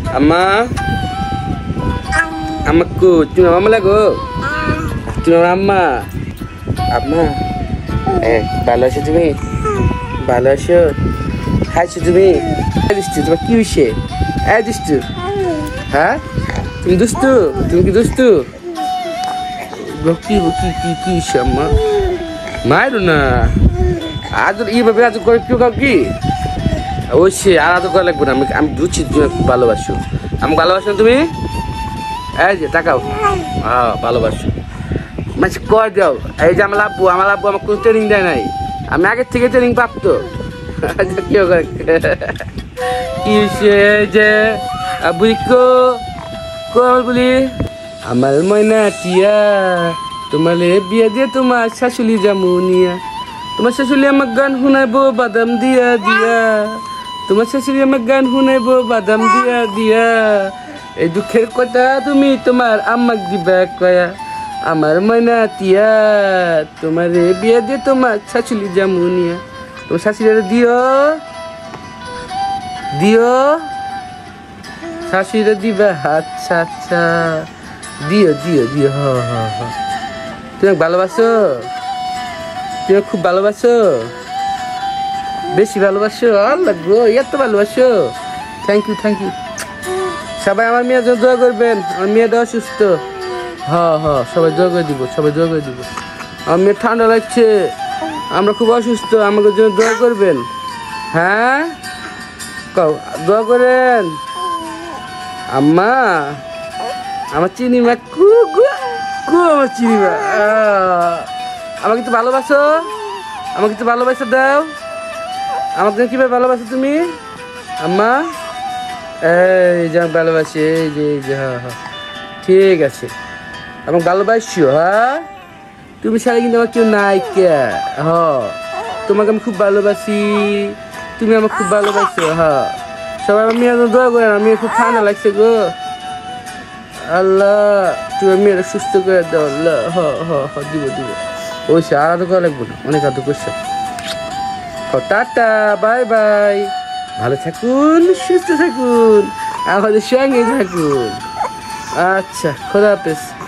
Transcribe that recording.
আম্মা আমাকে তুমি আম্মা লাগো তুমি আম্মা আম্মা ভালো আছো তুমি ভালো আছো খাইছো তুমি দুষ্টু তোমার কি হয়েছে দুষ্টু হ্যাঁ তুমি দুষ্টু তুমি কি দুষ্টু কি কি কি কি হয়েছে আম্মা মায়েরও না আদর এইভাবে আদর করে কেউ কাউ কি অবশ্যই আর আদর করা লাগবে না আমি বুঝছি তুমি ভালোবাসো আমাকে ভালোবাসো তুমি এই যে তাকাও হ্যাঁ ভালোবাসো মানে কয় দাও এই যে আমার আব্বু আমার কোনো ট্রেনিং দেয় নাই আমি আগের থেকে ট্রেনিং প্রাপ্ত কেউ করে কি যে আব্বু কল বলি আমার ময়না টিয়া তোমার বিয়ে দিয়ে তোমার শাশুড়ি জামুনিয়া তোমার শাশুড়ি আমার গান শুনাইবো বাদাম দিয়া দিয়া তোমার শাশুড়ি আমার গান শুনাইবো বাদাম দিয়া দিয়া এই দুঃখের কথা তুমি তোমার আম্মাক দিবা কয়া আমার ময়না টিয়া তোমার বিয়ে দিয়ে তোমার শাশুড়ি জামুনিয়া তোমার শাশুড়ি দিও দিও শাশুড়ি দিবা আচ্ছা আচ্ছা দিও দিও দিও হ হ হ তুমি ভালোবাসো তুমি খুব ভালোবাসো বেশি ভালোবাসো আল্লাহ গো এত ভালোবাসো থ্যাংক ইউ সবাই আমার মেয়ের জন্য দোয়া করবেন আমার মেয়েটা অসুস্থ সবাই দোয়া করে দিব আমার মেয়ের ঠান্ডা লাগছে আমরা খুব অসুস্থ আমাদের জন্য দোয়া করবেন হ্যাঁ দোয়া করেন আম্মা আমার চিনিমা আমার চিনিমা আমাকে তো ভালোবাসো আমাকে তো ভালোবাসা দাও আমাকে কিভাবে ভালোবাসো তুমি আম্মা এই যে ভালোবাসি এই যে হ্যাঁ ঠিক আছে আমাকে ভালোবাসিও হ্যাঁ তুমি ছাড়া কিন্তু আমার কেউ নাই কে তোমাকে আমি খুব ভালোবাসি তুমি আমাকে খুব ভালোবাসো হ্যাঁ সবাই আমি দোয়া করেন আমি খুব ঠান্ডা লাগছে গো আল্লাহ তুমি মেয়েরা সুস্থ করে দাও আল্লাহ দিব ওই সে আর আদর করা লাগবো না অনেক আদর করছে টাটা বাই বাই ভালো থাকুন সুস্থ থাকুন আমাদের সঙ্গে থাকুন আচ্ছা খোদা হাফেজ